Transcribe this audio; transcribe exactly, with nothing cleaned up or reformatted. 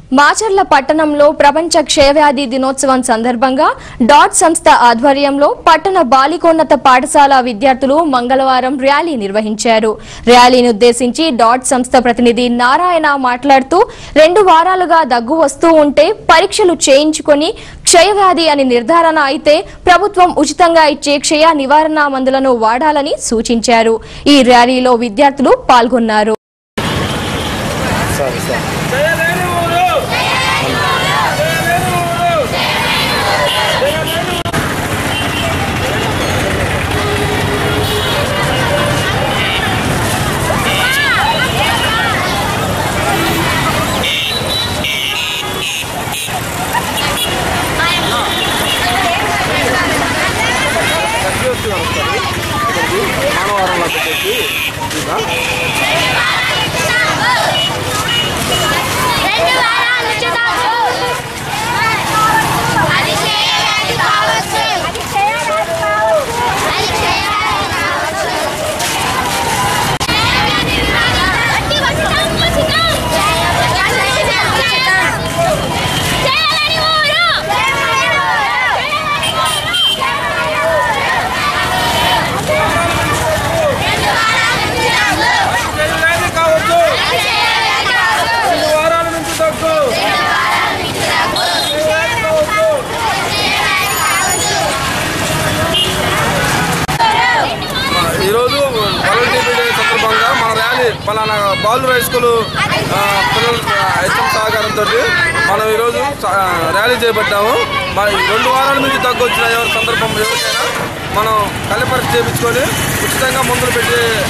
మాచర్ల పట్టణంలో ప్రపంచ క్షయవ్యాధి దినోత్సవం సందర్భంగా డాట్ సంస్థ ఆధ్వర్యంలో పట్టణ బాలికోన్నత పాఠశాల విద్యార్థులు మంగళవారం ర్యాలీ నిర్వహించారు. ర్యాలీని ఉద్దేశించి డాట్ సంస్థ ప్రతినిధి నారాయణ మాట్లాడుతూ రెండు వారాలుగా దగ్గు వస్తూ ఉంటే పరీక్షలు చేయించుకొని క్షయవ్యాధి అని నిర్ధారణ అయితే ప్రభుత్వం ఉచితంగా ఇచ్చే క్షయ నివారణ మందులను వాడాలని సూచించారు. ఈ ర్యాలీలో విద్యార్థులు పాల్గొన్నారు. మన బాలు హై స్కూల్ పిల్లల హెచ్ఎం సహకారంతో మనం ఈరోజు ర్యాలీ చేపట్టాము. మన రెండు వారాల నుంచి తగ్గొచ్చిన ఎవరి సందర్భం ఎవరికైనా మనం కళ్ళ పరీక్ష చేయించుకొని ఉచితంగా మందులు పెట్టి